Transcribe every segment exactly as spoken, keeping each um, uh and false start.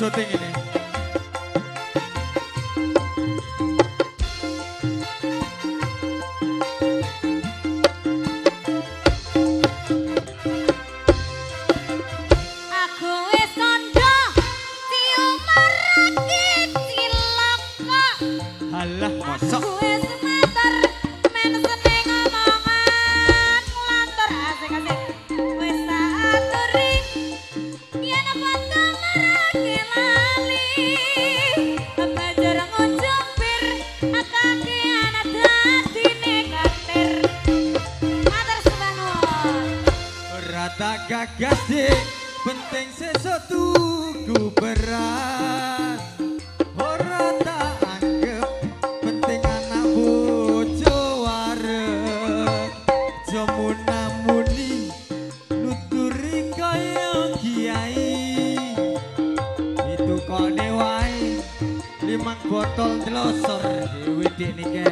syuting ini. Alah, mosok. Tak gagas deh, penting sesuatu ku beras. Ora tak anggap penting anak bojo wareg. Jomuna muni nuturi kaya kiai. Itu kok dewai limang botol telosor dewe denike.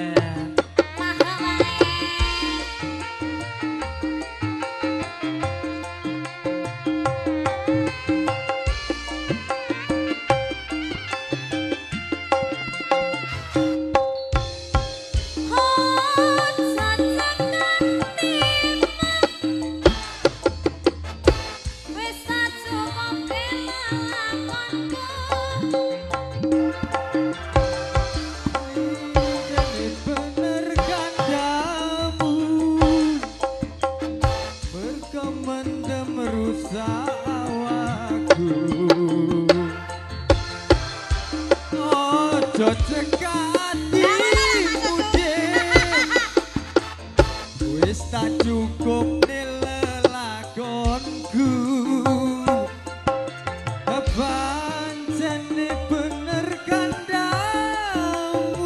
Ojo cekati mudik, wis tak cukup lelakonku. Pancene bener kandamu,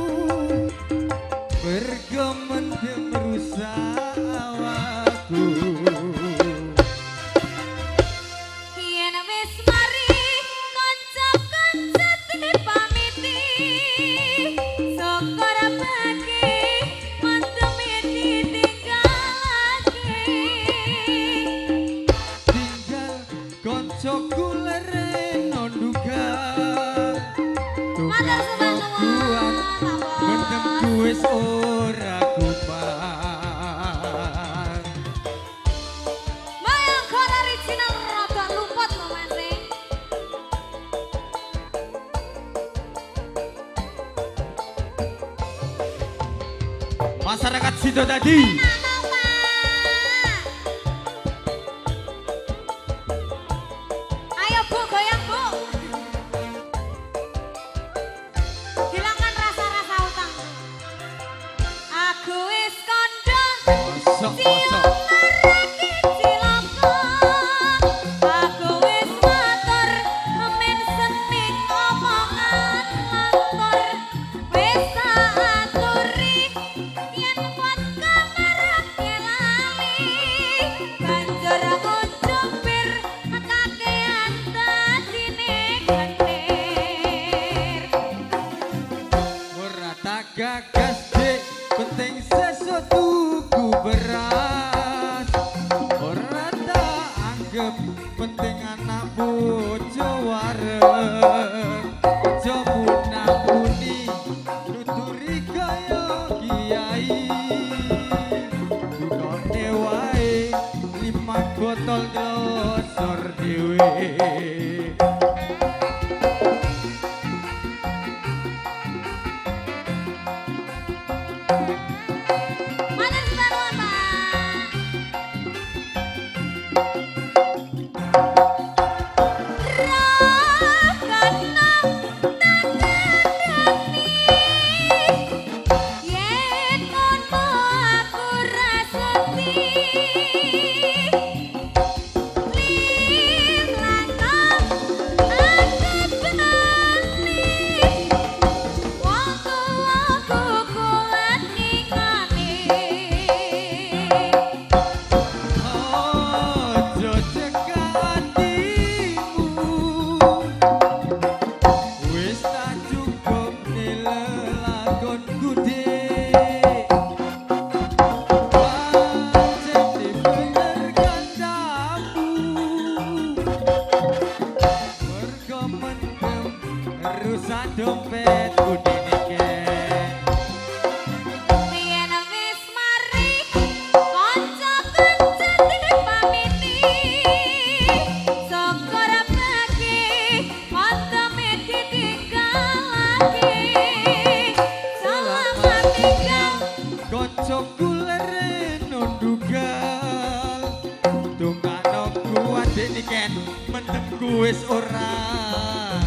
mergo mendem rusak awakku. Koncoku lereno nduga tukang kuat mendemku wis ora kuman. Mayangkara original rada luput lho Mas. Masyarakat Sido tadi. Gagas dek, penting sesuatu ku beras. Ora tak anggap penting anak bojo wareg. Jomuna muni nuturi kaya kiai. Dukone wae lima botol glosor dewe. sak dompet budine ken. Biyen wis mari kanca-kanca dipamiti. Syukur bagi manteme ditinggalake. Selamat tinggal Kanca kulere nundugal. Dongano kuat dene ken mendemku wis ora